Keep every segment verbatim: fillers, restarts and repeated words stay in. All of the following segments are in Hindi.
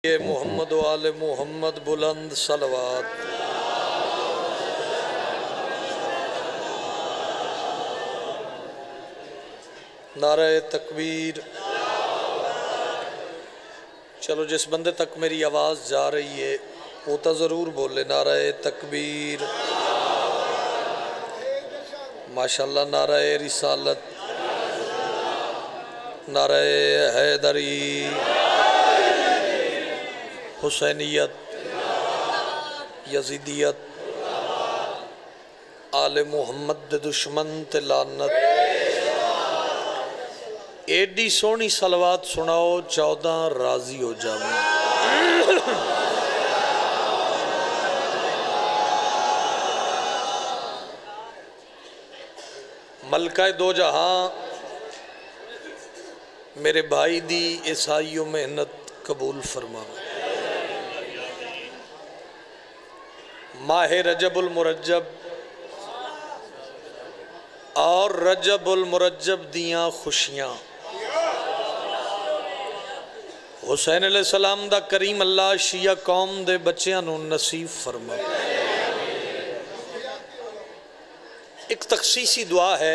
मोहम्मद वाले मोहम्मद बुलंद सलवात। नारे तकबीर। चलो जिस बंदे तक मेरी आवाज़ जा रही है वो तो ज़रूर बोले नारे तकबीर। माशाल्लाह। नारे रिसालत, नारे हैदरी, हुसैनियत, यजीदियत, आले मुहम्मद दे दुश्मन ते लानत। एडी सोहनी सलवात सुनाओ चौदह राजी हो जावे। मलका दो जहां मेरे भाई दी ईसाइयों मेहनत कबूल फरमा। माह रजबुल मुरज्जब और रजबुल मुरज्जब दियाँ खुशियाँ हुसैन अलैहिस्सलाम दा करीम अल्लाह शिया कौम दे बच्चियां नूं नसीब फरमा। एक तखसीसी दुआ है,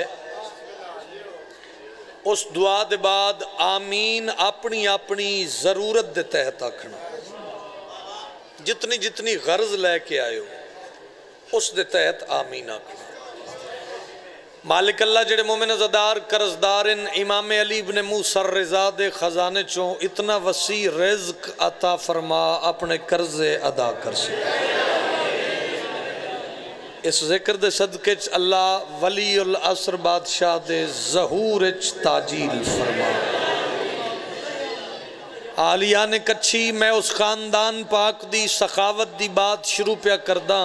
उस दुआ दे बाद आमीन अपनी अपनी ज़रूरत दे तहत आखना। जितनी जितनी गर्ज लैके आयो उस दे तहत आमीन आखना। मालिक अल्लाह जेड़े मोमिन अज़ादार कर्जदार इन इमाम अली इब्न मूसा रिज़ा दे खजाने चों इतना वसी रिज़्क अता फरमा अपने कर्जे अदा कर सके। इस जिक्र दे सदके च अल्लाह वलीउल असर बादशाह दे ज़हूर च ताजील फरमा। आलिया ने कच्छी मैं उस खानदान पाक दी सखावत दी बात शुरू पे करदा।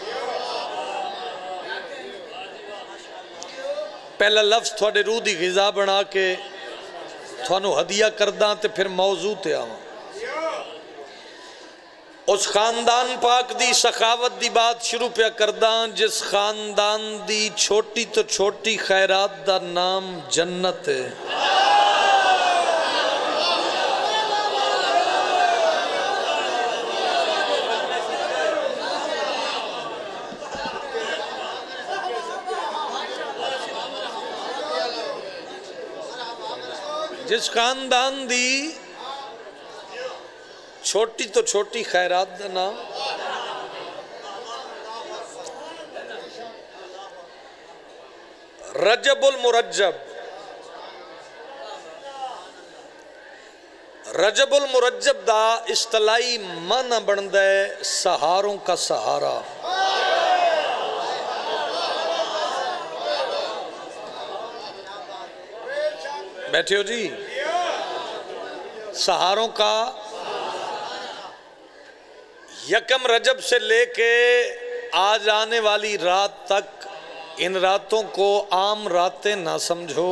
पहला लफ्ज़ थोड़े रूह दी ग़िज़ा बना के थानू हदिया करदा ते फिर मौजू ते आवां। उस खानदान पाक दी सखावत दी बात शुरू पे करदा जिस खानदान दी छोटी तो छोटी खैरात दा नाम जन्नत है। जिस खानदान दी छोटी तो छोटी खैरात दा नाम रजबुल मुरज्जब। रजबुल मुरज्जब दा इस्तलाई माना बनदा है सहारों का सहारा। बैठे हो जी। सहारों का यकम रजब से लेके आज आने वाली रात तक इन रातों को आम रातें ना समझो।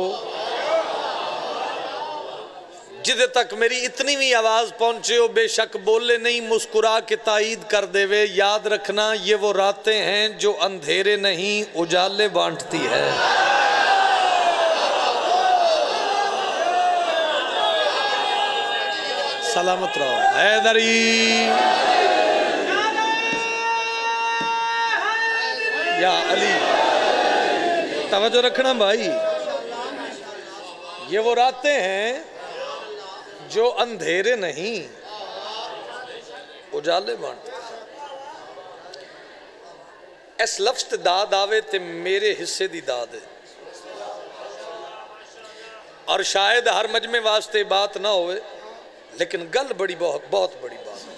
जिदे तक मेरी इतनी भी आवाज़ पहुँचे हो बेशक बोले नहीं मुस्कुरा के तायीद कर देवे। याद रखना ये वो रातें हैं जो अंधेरे नहीं उजाले बांटती है। सलामत रहो हैदरी। या अली तवज्जो रखना भाई। ये वो रातें हैं जो अंधेरे नहीं उजाले बांटते। इस लफ्ज़ ते दाद आवे ते मेरे हिस्से दी दाद है। और शायद हर मजमे वास्ते बात ना होवे लेकिन गल बड़ी बहुत बहुत बड़ी बात है।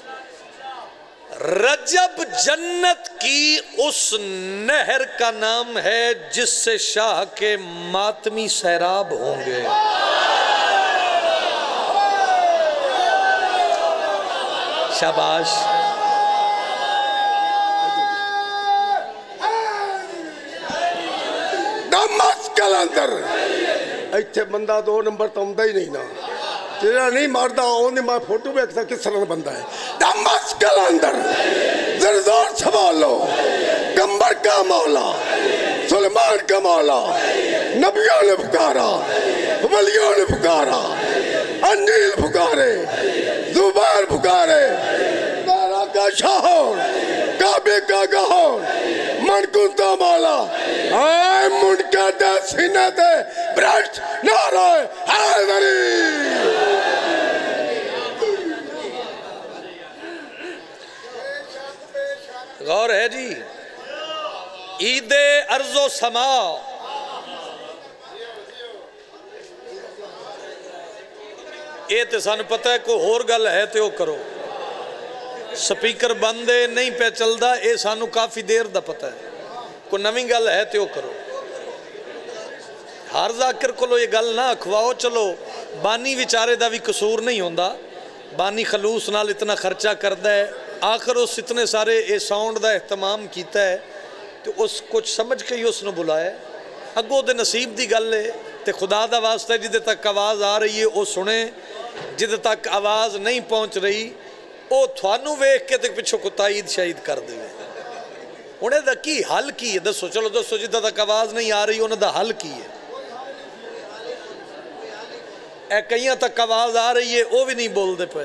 रजब जन्नत की उस नहर का नाम है जिससे शाह के मातमी सैराब होंगे। शाबाश। दमस्कल अंदर इत्थे बंदा दो नंबर तो आउंदा ही नहीं ना। तेरा नहीं मारदा ओने मैं फोटो देखता किस तरह बंदा है। दमस्कल अंदर ज़रज़ोर संभालो कंबर का मौला सुलेमान का मौला। नबियों ने पुकारा वलियों ने पुकारा अनिल पुकारे जुबार पुकारे तारा का शाहोर काबे का गहोर मनकुंता मौला आए मुनकर दे सीने ते ब्रश नारे हैदरी। गौर है जी, ईदे अर्जो समा ये तो सानू पता है, कोई होर गल है तो करो, स्पीकर बंद है नहीं पे चलता, ये सानू काफ़ी देर दा पता है, कोई नवी गल है तो करो। हर जाकिर को ये गल ना अखवाओ, चलो बानी विचारे का भी कसूर नहीं होंदा, बानी खलूस नाल इतना खर्चा करता है, आखिर उस इतने सारे ये साउंड का एहतमाम किया है तो उस कुछ समझ के ही उसने बुलाया। अगों दे नसीब की गल है तो खुदा का वास्ता जिदे तक आवाज़ आ रही है वो सुने, जिदे तक आवाज़ नहीं पहुँच रही वो थानू वेख के तो पिछों कुताईद शायद कर दे। उन्हें दा की हल की है दसो, चलो दसो जिदा तक आवाज़ नहीं आ रही उन्होंने हल की है। ए कई तक आवाज़ आ रही है वो भी नहीं बोलते पे।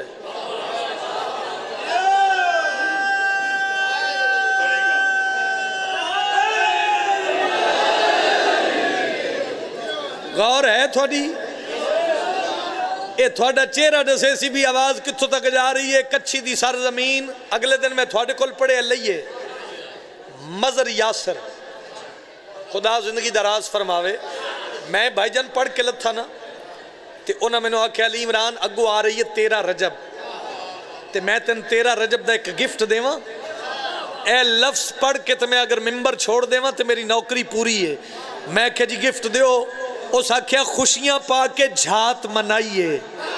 गौर है थोड़ी, ये थोड़ा चेहरा दसे सी भी आवाज़ कितों तक जा रही है। कच्छी दी सर जमीन अगले दिन मैं थोड़े कोल पढ़े लईए मजर यासर, खुदा जिंदगी दराज फरमावे। मैं भाईजान पढ़ के लथा ना तो उन्हें मैंने आख्या अली इमरान अगों आ रही है तेरह रजब, तो मैं तेन तेरह रजब का एक गिफ्ट देव। ए लफ्ज़ पढ़ के तो मैं अगर मिंबर छोड़ देव तो मेरी नौकरी पूरी है। मैं क्या जी गिफ्ट दो, उस आख्या खुशियां पा के झात मनाइए।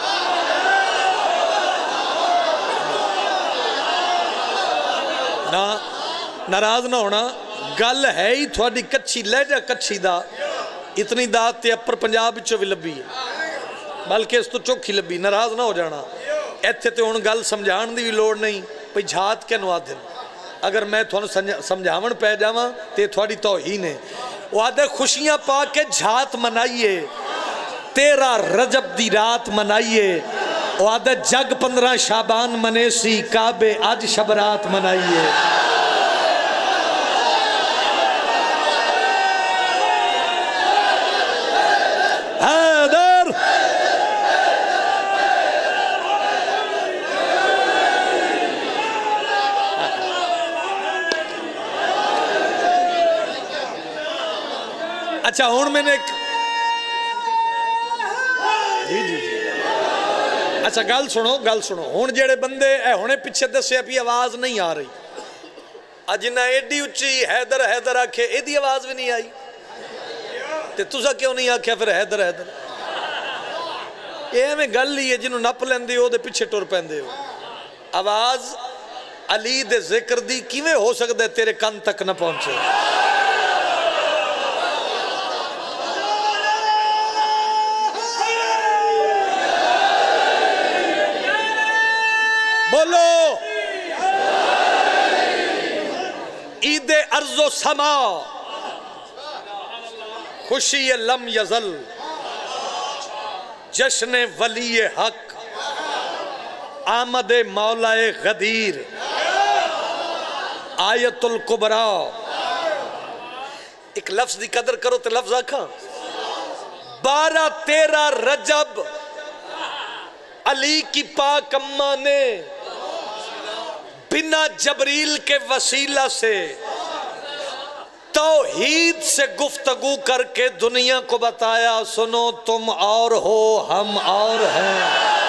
ना नाराज ना होना, गल है ही थोड़ी कच्छी लहजा कच्छी दा, इतनी दात ते अपर पंजाब विचों भी लभी है, बल्कि इस तो चौखी लभी। नाराज ना हो जाना, इत्थे ते हुण गल समझाण दी भी लोड़ नहीं भई झात किहनूं आखदे। अगर मैं तुहानूं समझावन पै जावां ते थोड़ी तौहीन है। वो आदे खुशियां पा के झात मनाइए, तेरह रजब दी रात मनाइए। वो आदे जग पंद्रह शाबान मने सी, काबे अज शबरात मनाइए। हैदर अच्छा हुण मैंने एक जी जी जी अच्छा गल सुनो गल सुनो हुण जेड़े बंदे हुणे पिछे दस्या भी आवाज़ नहीं आ रही, अज ना एडी उच्ची हैदर हैदर आखे एदी आवाज़ भी नहीं आई, ते तुसा क्यों नहीं आख्या फिर हैदर हैदर? ये एवें गल ही है जिन्हों नप लेंदे हो दे पिछे टुर पैंदे हो। आवाज़ अली दे जिक्र दी किवें हो सकदा है तेरे कान तक ना पहुंचे? बोलो ईदे अर्जो समा, खुशी लम यजल, जश्न वली हक, आमद मौलाए गदीर, आयतुल कुबरा। एक लफ्ज की कदर करो तो लफ्ज आखा, बारह तेरह रजब अली की पाक अम्मा ने बिना जबरील के वसीला से तौहीद से गुफ्तगू करके दुनिया को बताया, सुनो तुम और हो हम और हैं।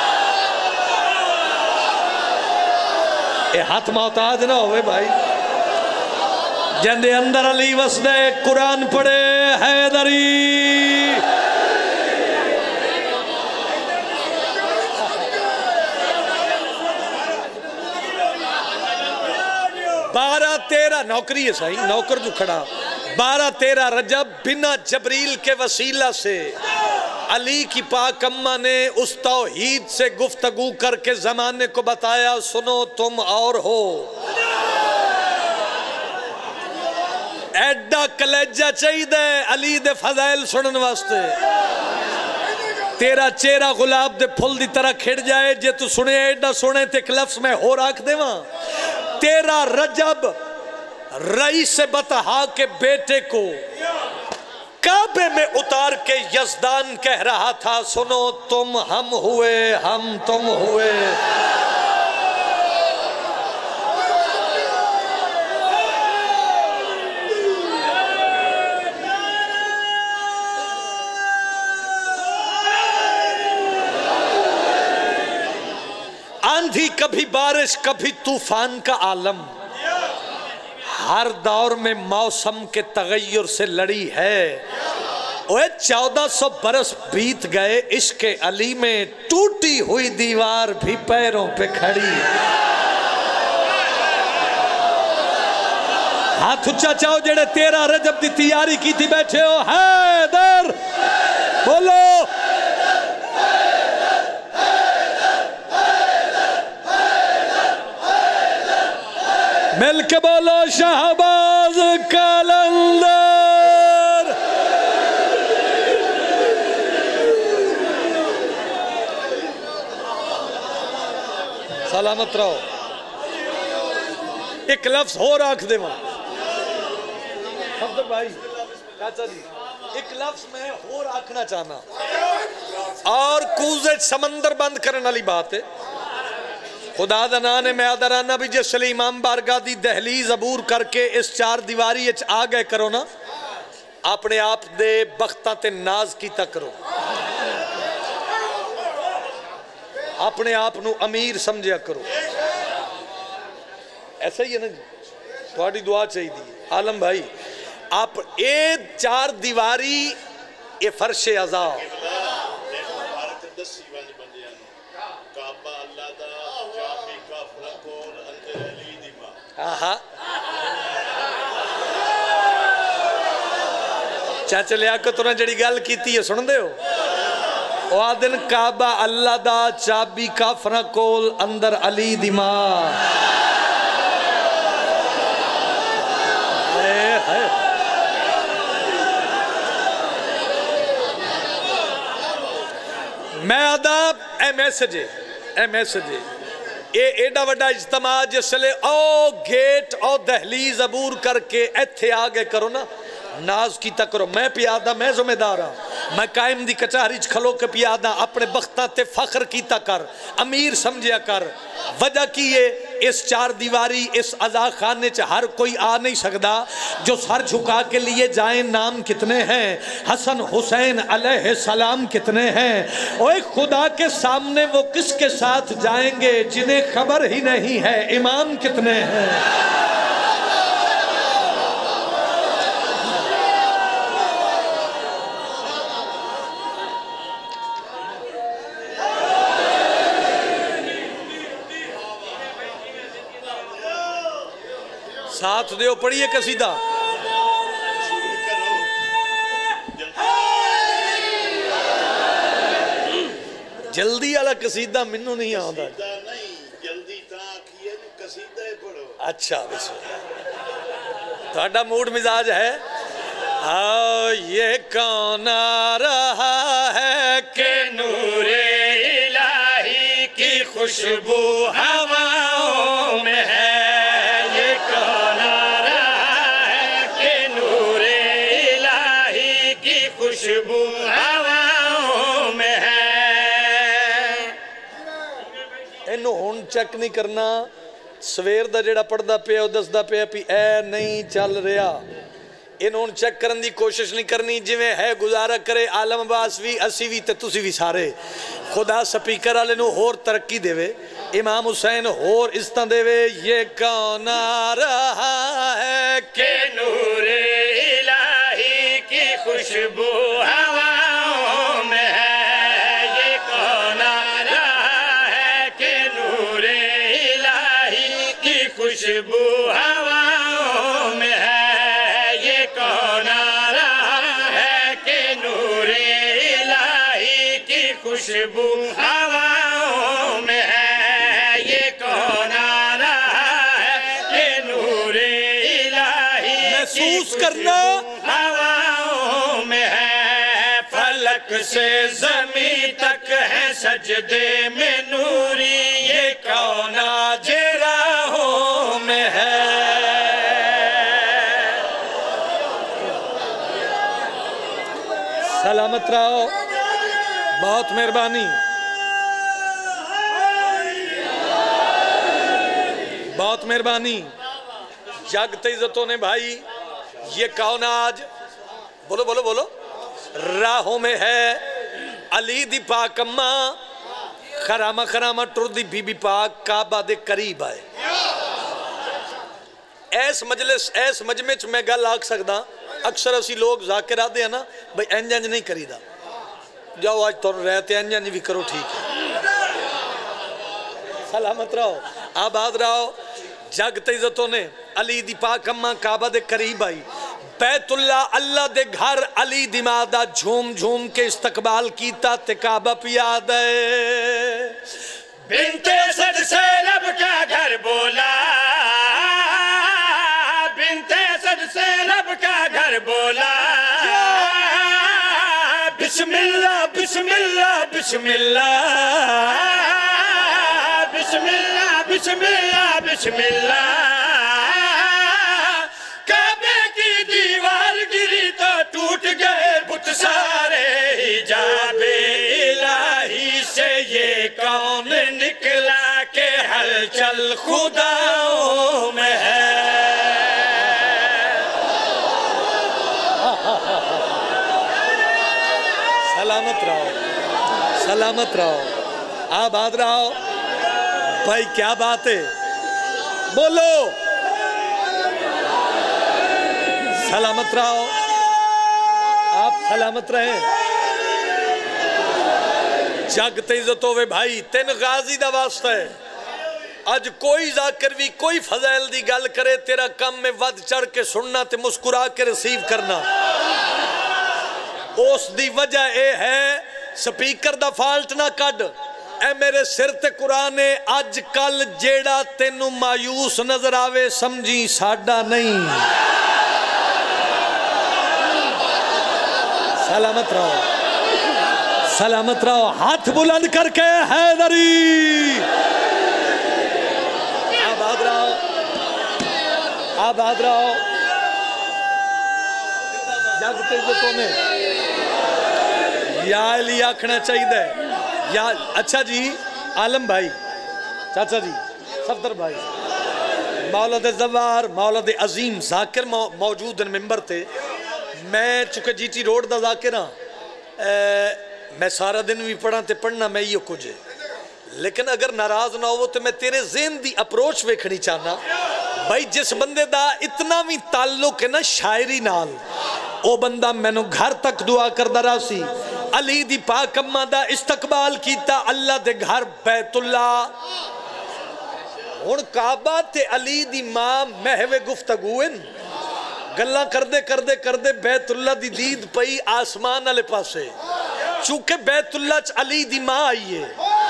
ये हाथ मोहताज ना होवे भाई, जिंदे अंदर अली वसदे कुरान पढ़े हैदरी। बारह तेरह नौकरी है सही, नौकर जो खड़ा, बारह तेरह रजब बिना जबरील के वसीला से अली की पाक अम्मा ने उस तौहीद से गुफ्तगू करके जमाने को बताया, सुनो तुम और हो। एडा कलेजा चाहिए अली दे फजाइल सुनने वास्ते। तेरा चेहरा गुलाब दे फुल दी तरह खिड़ जाए जे तू सुने एडा सुने ते एक लफ्ज में हो रख देवा। तेरा रजब रईस बतहा के बेटे को काबे में उतार के यज़दान कह रहा था, सुनो तुम हम हुए, हम तुम हुए। आंधी कभी बारिश कभी तूफान का आलम, हर दौर में मौसम के तगय्युर से लड़ी है। ओए चौदह सौ बरस बीत गए, इश्क अली में टूटी हुई दीवार भी पैरों पे खड़ी। हाथ उच्चा चाहो जेड़े तेरा रजब की तैयारी की थी बैठे हो। हैदर बोलो, मिल के बोलो शहबाज कलंदर। सलामत रहो। एक लफ्ज हो रख दे भाई चाचा जी, एक लफ्ज में हो रखना चाहना और कूजे समंदर बंद करने वाली बात है। खुदा दा नाम है, मैं आदराना भी जिसले इमाम बारगाह दी दहलीज अबूर करके इस चार दीवारी आ गए करो ना, अपने आप दे बख्तां ते नाज कीता करो, अपने आप नू अमीर समझिया करो। ऐसा ही है ना जी, थोड़ी दुआ चाहिए। आलम भाई आप ये चार दीवारी ये फर्श अज़ा चाचा लिया को तुरंत जड़ी गल की है सुन दे हो। आ दिन काबा अल्लाह दा चाबी काफरा कोल अंदर अली दी मां। मैं आदा ए मैसेज ए मैसेज ये एडा वड्डा इज्तमा जिसले ओ गेट ओ दहलीज अबूर करके इत्थे आ गए करो ना, नाज कीता करो। मैं पियादा, मैं जिम्मेदार हाँ, मैं कायम दी कचहरी च खलो के पियादा, अपने बख्तां ते फख्र कीता कर, अमीर समझिया कर। वजह की है, इस चार दीवारी इस अज़ा खाने च हर कोई आ नहीं सकता। जो सर झुका के लिए जाए नाम कितने हैं, हसन हुसैन अलैहि सलाम कितने हैं। ओए खुदा के सामने वो किसके साथ जाएंगे जिन्हें खबर ही नहीं है इमाम कितने हैं। साथ दो पढ़िए कसीदा। जल्दी वाला कसीदा मैनू नहीं आता। अच्छा थोड़ा मूड मिजाज है। आओ ये कौन आ रहा है कि नूरे इलाही की खुशबू हवाओं में है। खुशबू हवाओं में है। इनू हुण चेक नहीं करना, सवेर दा जेड़ा पढ़दा पिया दसदा पिया भी ए नहीं चल रहा, इनू हुण चेक करन दी कोशिश नहीं करनी। जिवें है गुजारा करे आलम अब्बास भी, असी भी ते तुसी भी सारे। खुदा स्पीकर वाले नू होर तरक्की देवे, इमाम हुसैन होर इज्जतां देवे। ये कौन आ रहा है कि नूरे इलाही की खुशबू हवाओं में है। ये कौन आ रहा है कि नूरे इलाही की खुशबू हवाओं में है। ये कौन आ रहा है कि नूरे इलाही की खुशबू हवाओं में है। ये कौन आ रहा है कि नूरे इलाही महसूस करना हवाओं में है। फलक से ज़मीं तक है सजदे में नूरी, ये कौन आज राहों में है। सलामत रहो, बहुत मेहरबानी, बहुत मेहरबानी। जग ते इज्जतों ने भाई, ये कौन आज, बोलो बोलो बोलो, राहों में है। अली दी पाक अम्मा खरामा खरामा टुरदी बीबी पाक काबा दे करीब आए। ऐस मजलिस ऐस मजमे च मैं गल आख सकदा, अक्सर असी लोग जाकिर आते हैं ना भाई इंज इंज नहीं करीदा, जाओ आज तुम रहते इंज इंज भी करो, ठीक है। सलामत रहो, आबाद रहो। जग ते इज्जतों ने अली दी पाक अम्मा काबा दे करीब आई। बैतुल्ला अल्लाह दे घर अली दी मां दा झूम झूम के इस्तकबाल कीता ते काबा पिया दे। बिनते सद से रब का घर बोला, बिनते सद से रब का घर बोला। बिस्मिल्लाह बिस्मिल्लाह बिस्मिल्लाह बिस्मिल्लाह बिस्मिल्लाह बिस्मिल्लाह। काबे की दीवार गिरी तो टूट गए बुत सारे, हिजाबे इलाही से ये कौन निकला के हलचल खुदाओं में है। सलामत रहो, सलामत रहो, आबाद रहो। भाई क्या बात है, बोलो। सलामत रहो, आप सलामत रहे। जग ते इज्जत होवे भाई, तीन गाजी दा वास्ता है। अज कोई जाकिर भी कोई फजैल दी गल करे, तेरा कम में वध चढ़ के सुनना ते मुस्कुरा के रिसीव करना। उस दी वजह यह है स्पीकर दा फाल्ट ना कड। ए मेरे सिर ते कुरान है, अज कल जेड़ा तेनू मायूस नजर आवे समझी साडा नहीं। सलामत रहो, सलामत रहो। हाथ बुलंद करके हैदरी, आबाद रहो, आबाद रहो। जग ते इज्जतों ने या अली आखना चाहिए या। अच्छा जी आलम भाई, चाचा जी सफदर भाई, मौलद जवार मौलद अजीम जाकिर मौजूद मिंबर थे। मैं चुके जी टी रोड का जाकिर हाँ, मैं सारा दिन भी पढ़ा तो पढ़ना मैं इो कुछ है, लेकिन अगर नाराज ना हो तो मैं तेरे ज़हन की अप्रोच वेखनी चाहना। भाई जिस बंदे का इतना भी ताल्लुक है ना शायरी नाल, वो बंदा मैनू घर तक दुआ करदा रहा सी। अली दी पाक अम्मा दा इस्तकबाल कीता अल्लाह दे घर बैतुल्ला। हुण काबा ते अली दी मां महवे गुफ्तगू हैं, गल्लां करदे करदे करदे बैतुल्ला दी दीद पई आसमान वाले पासे। चूंकि बैतुल्ला च अली दी मां आई है,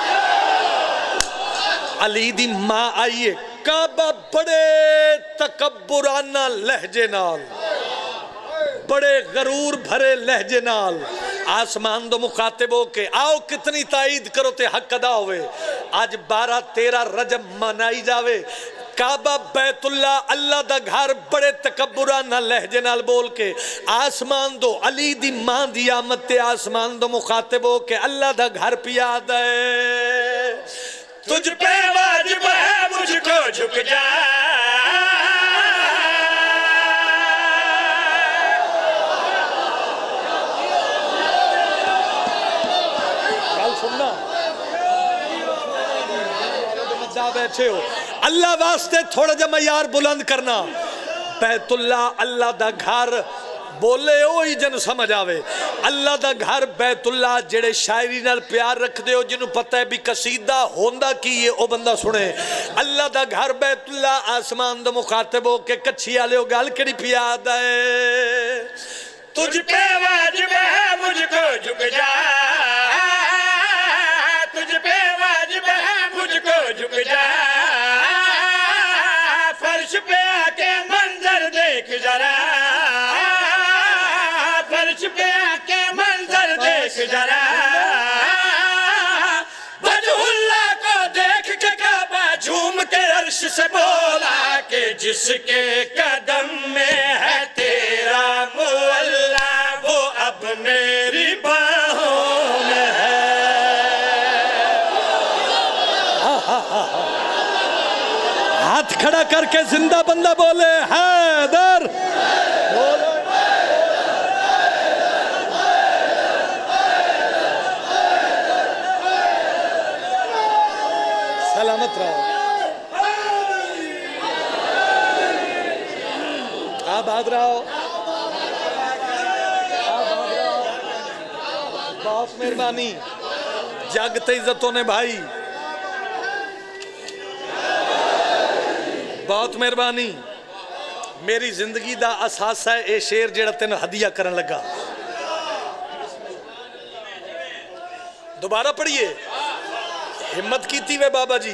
अली दी मां आई है। काबा बड़े तकब्बुराना लहजे नाल, बड़े गरूर भरे लहजे नाल आसमान दो मुखातिब हो के आओ कितनी ताईद करो ते हक अदा होवे। आज बारह तेरह रजब मनाई जावे। काबा बैतुल्ला अल्लाह दा घर बड़े तकब्बुराना लहजे नाल बोल के आसमान दो अली दी मां दी आमद ते आसमान दो मुखातिब हो के अल्लाह दा घर पिया दे। तुझ पे वाजिब है मुझको झुक जा, सुनना बैठे हो अल्लाह वास्ते थोड़ा जा मयार बुलंद करना। बैतुल्ला अल्लाह दा घर बोले ओ ही जन समझ आवे। अल्लाह दा घर बैतुल्ला जेड़े शायरी नाल प्यार रखदे हो, जिन्हों पता है भी कसीदा होंदा की है ओ बंदा सुने। अल्लाह दा घर बैतुल्ला आसमान दा मुखातिब हो के कच्छी वाले हो गल केड़ी पियाद है। तुझ पे वाजिब है मुझको झुक जा, तुझ पे वाजिब है मुझको झुक जा, फर्श पे आके मंजर देख जरा, फर्श पे आके मंजर देख जरा, वजहुल्लाह को देख के काबा झूम के अर्श से बोला कि जिसके कदम में है तेरा मुअल्ला वो अब मेरी बाहों में है। हाथ खड़ा करके जिंदा बंदा बोले हैदर, बोले सलामत रहो, आबाद रहो, बहुत मेहरबानी, जागते इज्जतों ने भाई, बहुत मेहरबानी। मेरी जिंदगी दा असासा है ये शेर जेड़ा तेन हदिया करन लगा। दोबारा पढ़िए, हिम्मत की वे बाबा जी।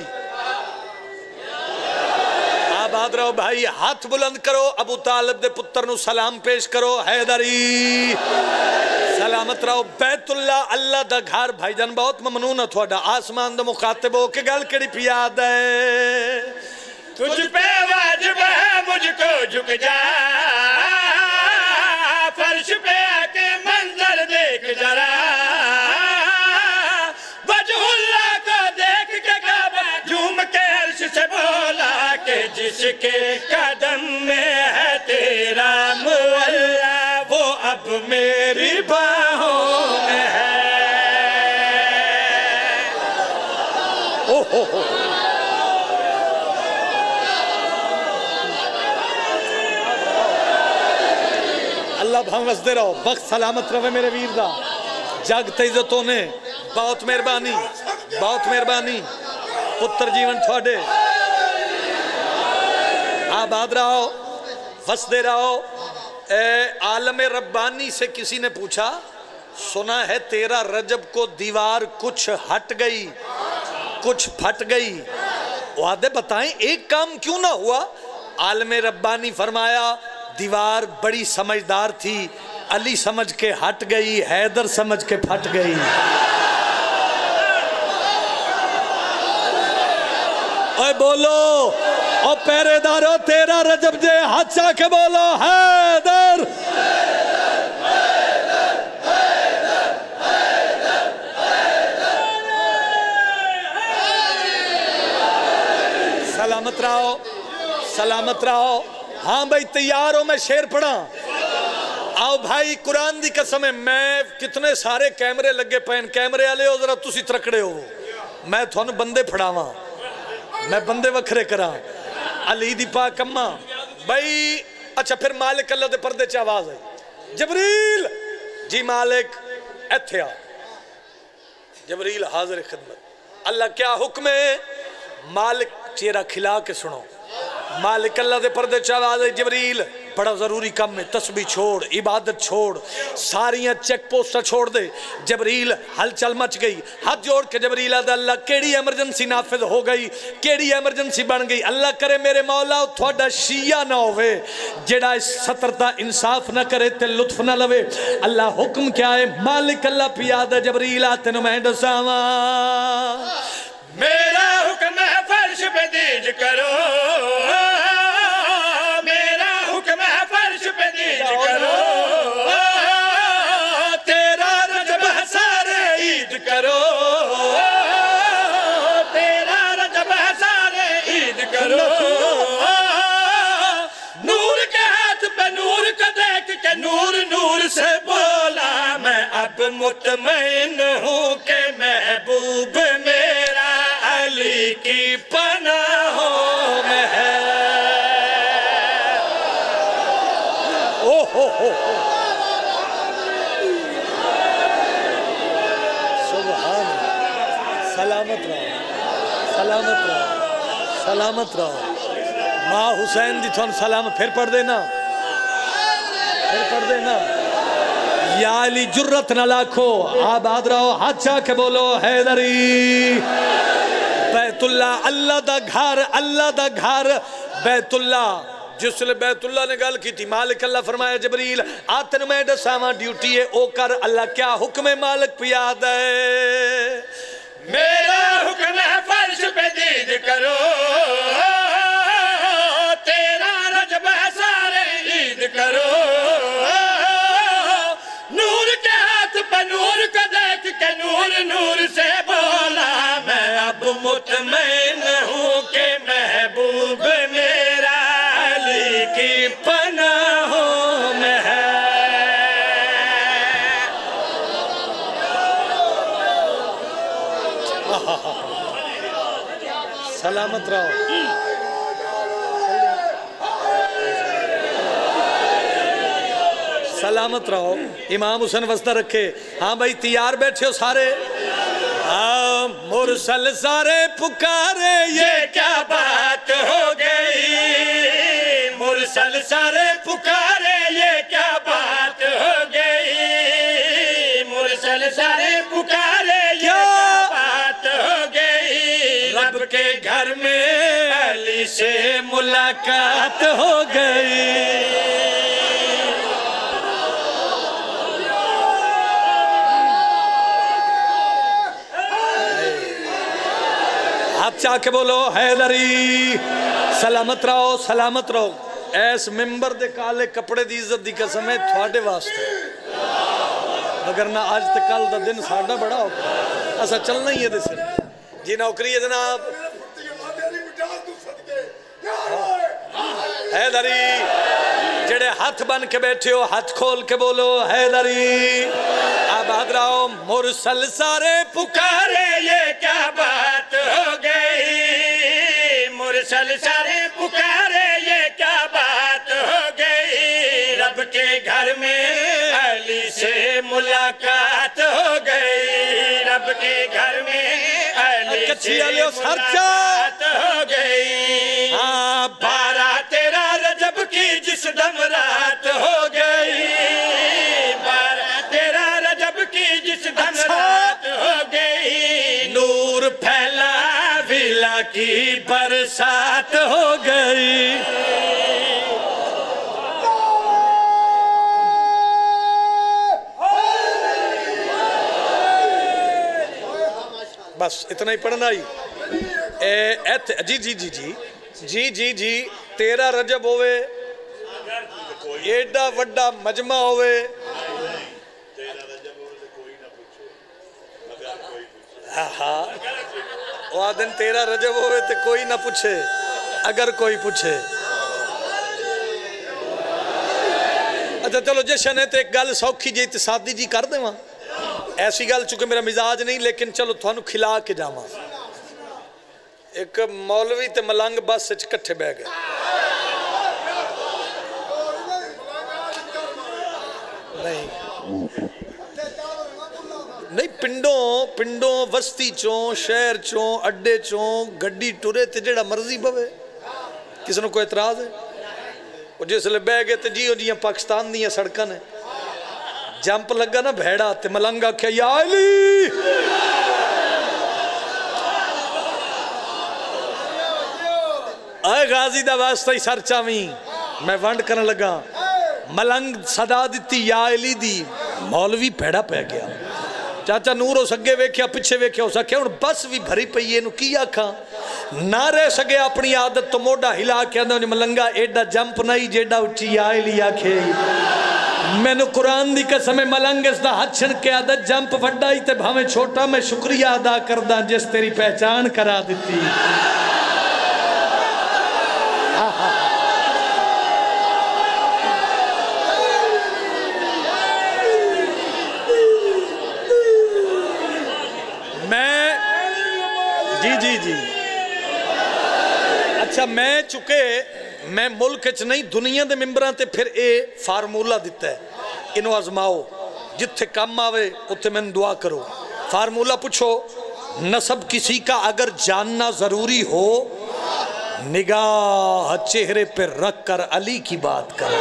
आबाद रहो भाई, हाथ बुलंद करो, अबू तालिब दे पुत्र नु सलाम पेश करो, हैदरी सलामत रहो। बैतुल्ला अल्लाह दा घर, भाईजान बहुत ममनून है थोड़ा, आसमान दा मुखातिब हो के गल केड़ी पियाद है। तुझ पे वाजिब है मुझको झुक जा, फर्श पे आके मंजर देख जरा, वजहुल्लाह को देख के काबा झूम के अर्श से बोला कि जिसके कदम में है तेरा मुअल्ला वो अब मेरी बाहों में है। ओ हो हो अल्लाह भंवसदे रहो, बख्श सलामत रहे मेरे वीर दा, जगते इज्जतों ने, बहुत मेहरबानी, बहुत मेहरबानी, पुत्र जीवन थोड़े, आबाद रहो, वसदे रहो। ए आलम रब्बानी से किसी ने पूछा, सुना है तेरा रजब को दीवार कुछ हट गई, कुछ फट गई, वादे बताएं एक काम क्यों ना हुआ? आलम रब्बानी फरमाया दीवार बड़ी समझदार थी, अली समझ के हट गई, हैदर समझ के फट गई। ओए बोलो, ओ पहरेदारो तेरा रजब जे हाथ के बोलो हैदर, सलामत रहो, सलामत रहो। हाँ भाई तैयार हो, मैं शेर पढ़ा। आओ भाई, कुरान दी कसम है, मैं कितने सारे कैमरे लगे पे, कैमरे वाले हो जरा तुसी त्रकड़े हो, मैं थानू बंदे फड़ावा, मैं बंदे वखरे करा, अली दी पाक अम्मा भाई। अच्छा फिर मालिक अल्लाह दे पर्दे च आवाज आई, जबरील जी मालिक इत्थे आ। जबरील हाजिर खिदमत, अल्लाह क्या हुक्म है? मालिक चेहरा खिला के सुनो, मालिक अल्लाह दे पर्दे च आवाज है, जबरील बड़ा जरूरी काम है, तस्बीह छोड़, इबादत छोड़, सारियां चेक पोस्टर छोड़ दे। जबरील हलचल मच गई, हाथ जोड़ के जबरील आदा अल्लाह केड़ी एमरजेंसी नाफिज हो गई, केड़ी एमरजेंसी बन गई? अल्लाह करे मेरे मौला थोड़ा शिया ना होवे जेड़ा इस सतर दा इंसाफ ना करे ते लुत्फ ना लवे। अल्लाह हुक्म क्या है? मालिक अल्लाह पिया दा जबरील आ तेनू मैं दसावा, मेरा हुक्म है फर्श पे दीज करो, मेरा हुक्म है फर्श पे दीज करो, तेरा रजब है सारे ईद करो, तेरा रजब है सारे ईद करो। नूर के हाथ पे नूर को देख के नूर नूर से बोला, मैं अब मुतमईन हूँ के महबूब मेरा अली की पनाहों में है। ओ हो हो सुभान, सलामत रहो, सलामत रहो, सलामत रहो। माँ हुसैन दी थोन सलाम फिर पढ़ देना, फिर पढ़ देना। या अली जुर्रत न लाखो, आबाद रहो, हाथ चा के बोलो हैदरी। बैतुल्ला अल्लाह दा घर, अल्लाह दा घर बैतुल्ला जिसले बैतुल्ला ने गल की थी, मालिक अल्लाह फरमाया जबरील आ तेन मैं दसावा ड्यूटी है ओ कर। अल्लाह क्या हुक्म है मालिक पिया दे। मेरा हुक्म है फर्श पे दीद करो, तेरा रजब है सारे ईद करो। नूर के हाथ पे नूर को देख के नूर नूर से बोला, मैं अब मुतमईन हूँ कि महबूब मेरा अली की पनाहों में है। सलामत रहो। सलामत रहो। इमाम हुसैन वस्ता रखे। हाँ भाई तैयार बैठे हो सारे। हाँ मुरसल सारे पुकारे ये क्या बात हो गई, मुरसल सारे पुकारे ये क्या बात हो गई, मुरसल सारे पुकारे ये क्या बात हो गई। रब के घर में अली से मुलाकात हो गई। हाथ चाह के बोलो हैदरी। सलामत रहो सलामत रहो। ऐस मिंबर दे काले कपड़े दी इज्जत दी कसम है थोड़े वास्ते, अगर ना आज तक कल का दिन साडा बड़ा होगा। असा चलना ही है दे सिर जी नौकरी है जनाब। हैदरी जेड़े हाथ बन के बैठे हो हाथ खोल के बोलो हैदरी। आबाद रहो। मुरसल सारे पुकारे ये क्या बात हो गई, मुरसल सारे पुकारे ये क्या बात हो गई। रब के घर में अली से मुलाकात हो गई, रब के घर में अली से मुलाकात हो गई। हाँ बारह तेरा रजब की जिस दम रात हो गई, बारह तेरा रजब की जिस दम रात हो गई। नूर फैला विला की बरसात हो गई। बस इतना ही पढ़ना ही। ए, एथ, जी जी जी जी जी जी जी तेरा रजब होवे, एडा वड्डा मजमा होवे, हाँ हाँ वह दिन तेरा रजब होवे तो कोई ना पूछे, अगर कोई पूछे। अच्छा चलो जशन है तो एक गल सौखी जी तो सादी जी कर देव। ऐसी गल चूंकि मेरा मिजाज नहीं, लेकिन चलो थानू खिला के जावा। एक मौलवी ते मलंग बस च कट्ठे बह गए। नहीं नहीं पिंडों पिंडों बस्ती चों शहर चों अड्डे चों गड्डी टुरे ते जेड़ा मर्जी पवे, किसी को कोई एतराज है? वो जिसले बह गए तो जी जियां पाकिस्तान दियां सड़कां ने जंप लगा ना भेड़ा ते मलंग आख्या या अली। आए गाजी दा वास्ता ही सर चावी मैं वंड करन लगा। मलंग सदा दिती या अली दी, मौलवी भेड़ा पै गया। चाचा नूर उस अगे वेख्या पिछे वेख्या, उस आख्या हुण बस भी भरी पई है, की आखा ना रह सके अपनी आदत तो मोढ़ा हिला के आंदा मलंगा एडा जंप नहीं जेडा उच्ची या अली आखे। मैनू कुरान दी कसम है मलंग इसदा हाथ छन के आदत जंप वड्डा ही ते भावें छोटा, मैं शुक्रिया अदा करदा जिस तेरी पहचान करा दिती। मैं जी जी जी अच्छा मैं चुके मैं मुल्क च नहीं दुनिया के मिंबरां ते फिर ये फार्मूला दिता है, इनू आजमाओ जिथे कम आवे उत्थे मैंने दुआ करो। फार्मूला पूछो, नसब किसी का अगर जानना जरूरी हो, निगाह चेहरे पे रख कर अली की बात करो।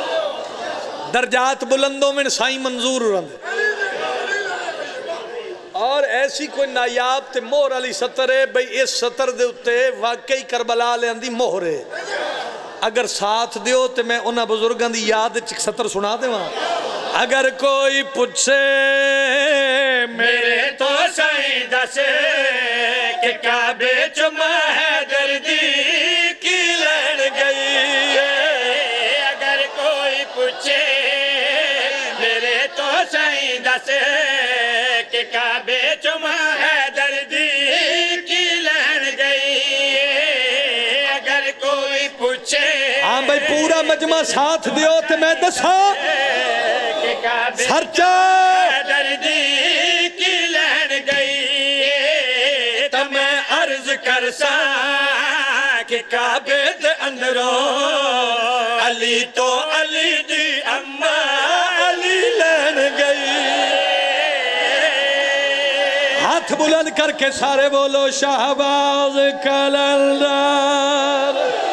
दर्जात बुलंदों में साई मंजूर रंद और ऐसी कोई नायाब ते मोहर वाली सतर है बई इस सतर दे उत्ते वाकई करबला लियांदी मोहर है। अगर साथ दियो तो मैं उन्हां बुजुर्गों की याद च सतर सुना देवां। अगर कोई पूछे मेरे तो साईं दस कि काबे च महदर दी की लैन गई है। अगर कोई पूछे मेरे तो साईं दस कि काबे च महदर दी की लैन गई है। अगर कोई पूछे हाँ भाई पूरा मजमा साथ दियो तो मैं दसा खर्चा दर्दी की लैन गई तो मैं अर्ज कर सा कि काबे दे अंदरों अली तो अली दी अम्मा अली लैन गई। हाथ बुलंद करके सारे बोलो शाहबाज कलंदर।